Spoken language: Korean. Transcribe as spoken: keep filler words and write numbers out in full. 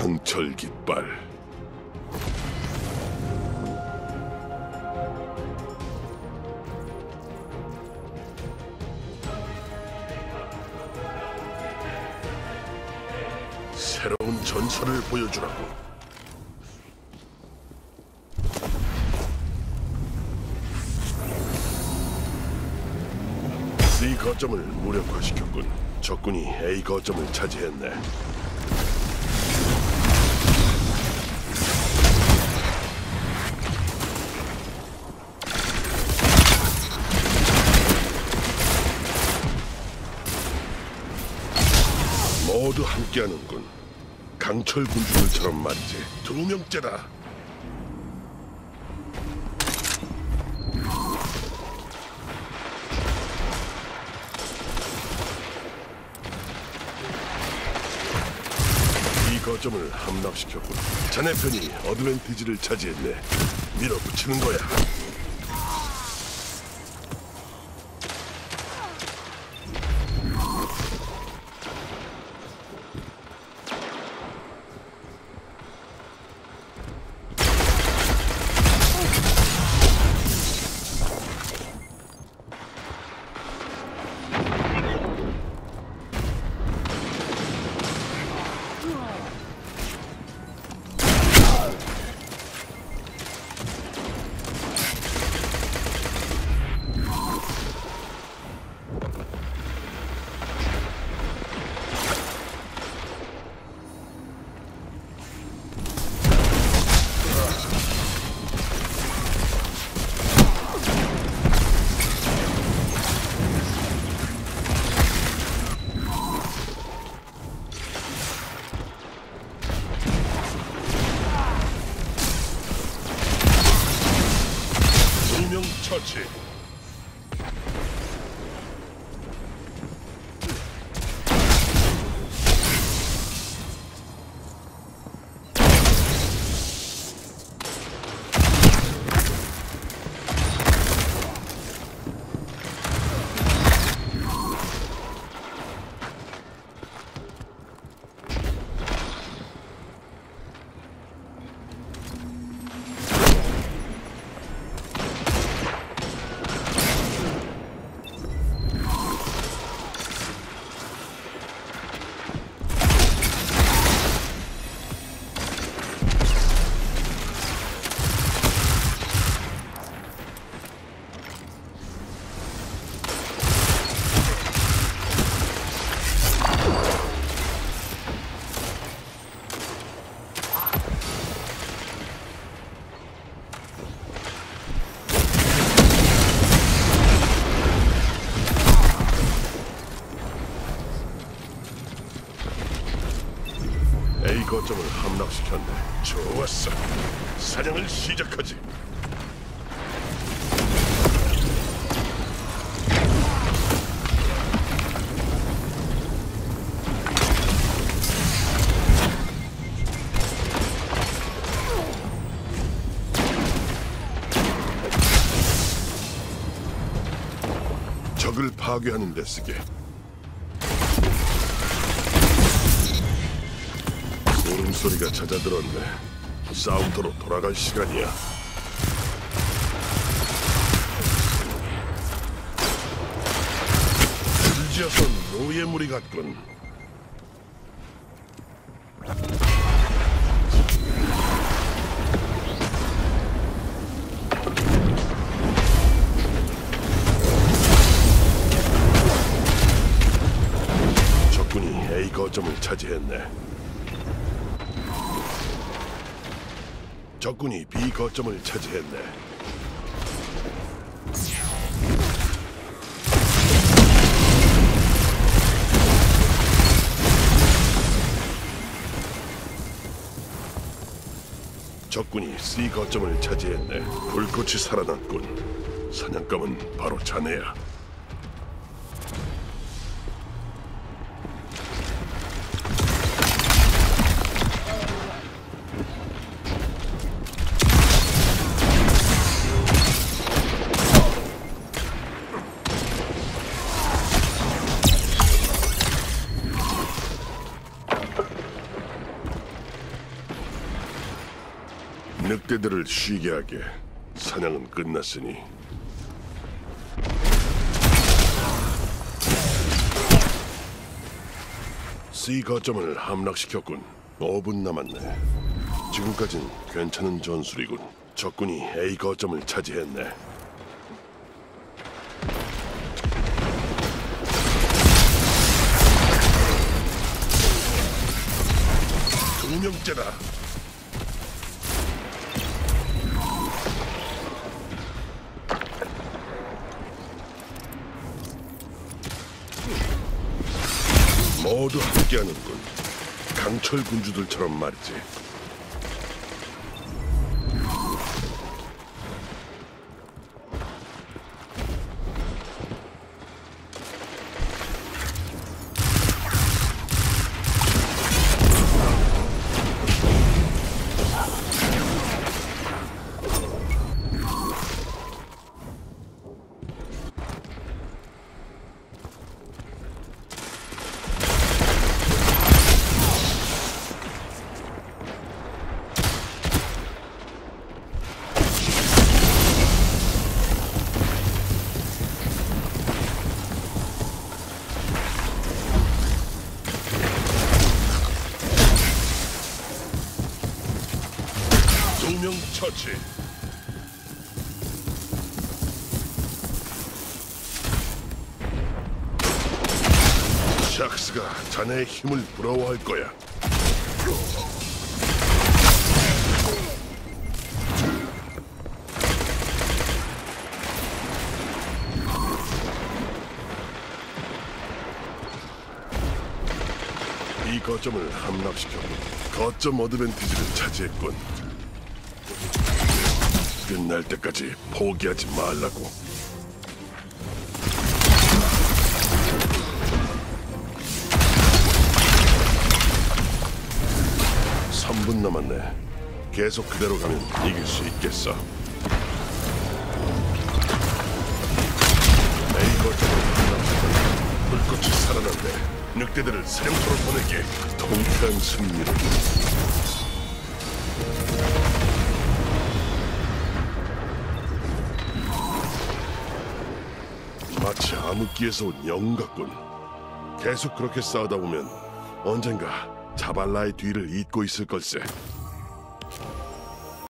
강철 깃발. 새로운 전설을 보여주라고. C 거점을 무력화시켰군. 적군이 A 거점을 차지했네. 모두 함께하는군. 강철 군주들처럼 말이지. 두 명째다. 이 거점을 함락시켰군. 자네 편이 어드밴티지를 차지했네. 밀어붙이는 거야. 처치. A 거점을 함락시켰네. 좋았어. 사냥을 시작하지. 적을 파괴하는 데 쓰게. 울음소리가 잦아들었네. 싸움터로 돌아갈 시간이야. 줄지어서 노예무리 같군. 적군이 A 거점을 차지했네. 적군이 B 거점을 차지했네. 적군이 C 거점을 차지했네. 불꽃이 살아났군. 사냥감은 바로 자네야. 늑대들을 쉬게 하게. 사냥은 끝났으니. C 거점을 함락시켰군. 오 분 남았네. 지금까진 괜찮은 전술이군. 적군이 A 거점을 차지했네. 두 명째다. 모두 함께하는군. 강철 군주들처럼 말이지. 두명 처치. 샥스가 자네의 힘을 부러워할 거야. 이 거점을 함락시켰고 거점 어드밴티지를 차지했군. 끝날 때까지 포기하지 말라고. 삼 분 남았네. 계속 그대로 가면 이길 수 있겠어. A 거점을 함락시켰고 불꽃이 살아난대. 늑대들을 사냥터로 보내게. 통쾌한 승리를. 마치 암흑기에서 온 영웅 같군. 계속 그렇게 싸우다 보면 언젠가 자발라의 뒤를 잇고 있을 걸세.